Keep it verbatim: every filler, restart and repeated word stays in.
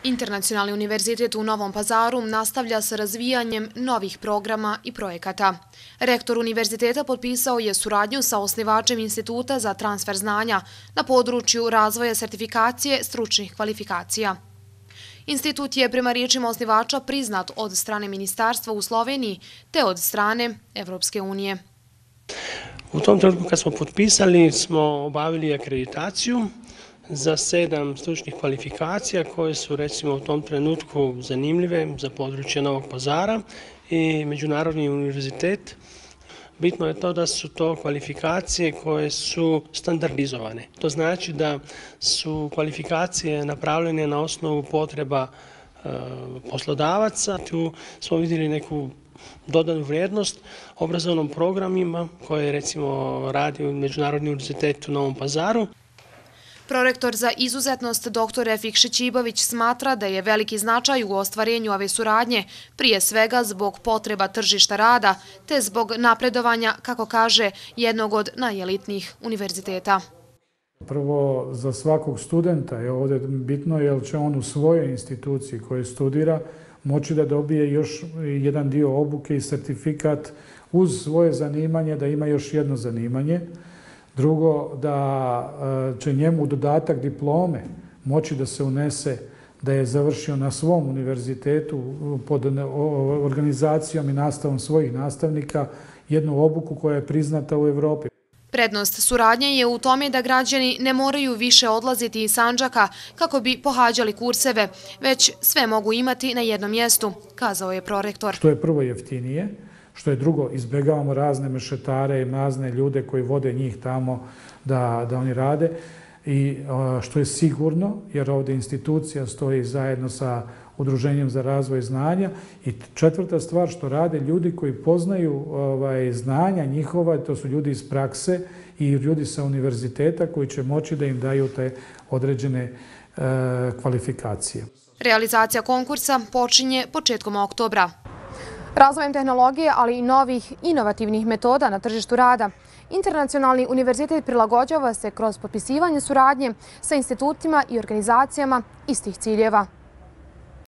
Internacionalni univerzitet u Novom Pazaru nastavlja sa razvijanjem novih programa i projekata. Rektor univerziteta potpisao je suradnju sa osnivačem Instituta za transfer znanja na području razvoja sertifikacije stručnih kvalifikacija. Institut je prema riječima osnivača priznat od strane ministarstva u Sloveniji te od strane Evropske unije. U tom trenutku kad smo potpisali smo obavili akreditaciju za sedam stručnih kvalifikacija koje su recimo u tom trenutku zanimljive za područje Novog Pazara i Međunarodni univerzitet. Bitno je to da su to kvalifikacije koje su standardizovane. To znači da su kvalifikacije napravljene na osnovu potreba e, poslodavaca. Tu smo vidjeli neku dodanu vrijednost obrazovnom programima koje recimo radi Međunarodni univerzitet u Novom Pazaru. Prorektor za izuzetnost dr Refik Šećibović smatra da je veliki značaj u ostvarenju ove suradnje, prije svega zbog potreba tržišta rada, te zbog napredovanja, kako kaže, jednog od najelitnijih univerziteta. Prvo, za svakog studenta je ovdje bitno jer će on u svojoj instituciji koju studira moći da dobije još jedan dio obuke i sertifikat uz svoje zanimanje, da ima još jedno zanimanje. Drugo, da će njemu dodatak diplome moći da se unese da je završio na svom univerzitetu pod organizacijom i nastavom svojih nastavnika jednu obuku koja je priznata u Evropi. Prednost suradnje je u tome da građani ne moraju više odlaziti iz Sandžaka kako bi pohađali kurseve, već sve mogu imati na jednom mjestu, kazao je prorektor. Što je prvo jeftinije, što je drugo, izbjegavamo razne mešetare i razne ljude koji vode njih tamo da, da oni rade i što je sigurno, jer ovdje institucija stoji zajedno sa Udruženjem za razvoj znanja i četvrta stvar što rade ljudi koji poznaju ovaj, znanja njihova, to su ljudi iz prakse i ljudi sa univerziteta koji će moći da im daju te određene e, kvalifikacije. Realizacija konkursa počinje početkom oktobra. Razvojem tehnologije, ali i novih inovativnih metoda na tržištu rada, Internacionalni univerzitet prilagođava se kroz potpisivanje suradnje sa institutima i organizacijama istih ciljeva.